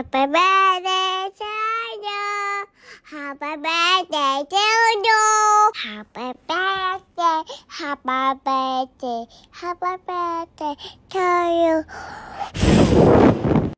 Happy birthday to you. Happy birthday to you. Happy birthday. Happy birthday. Happy birthday to you.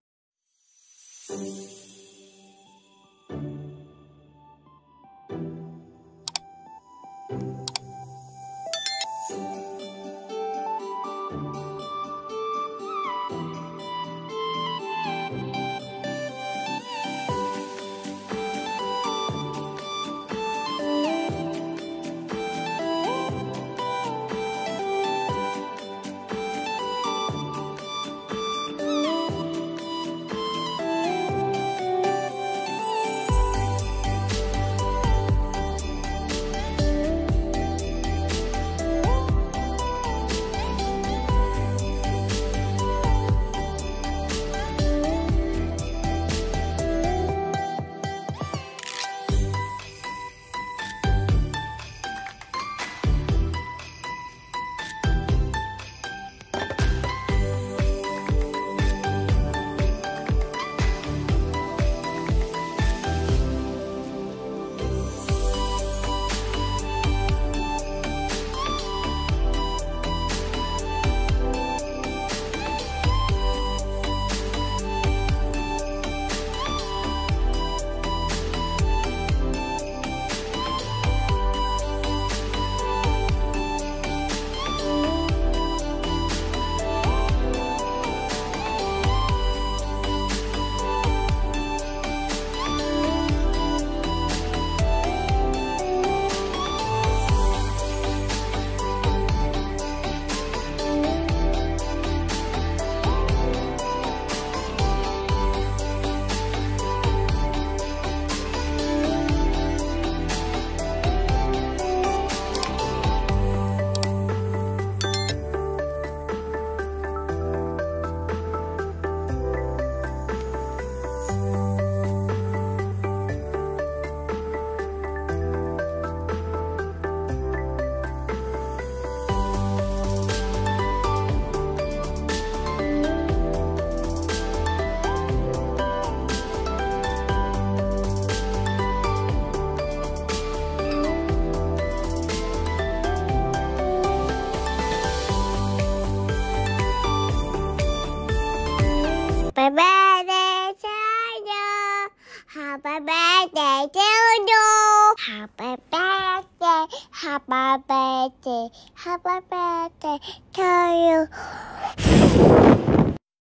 Happy birthday to you. Happy birthday to you. Happy birthday. Happy birthday. Happy birthday to you.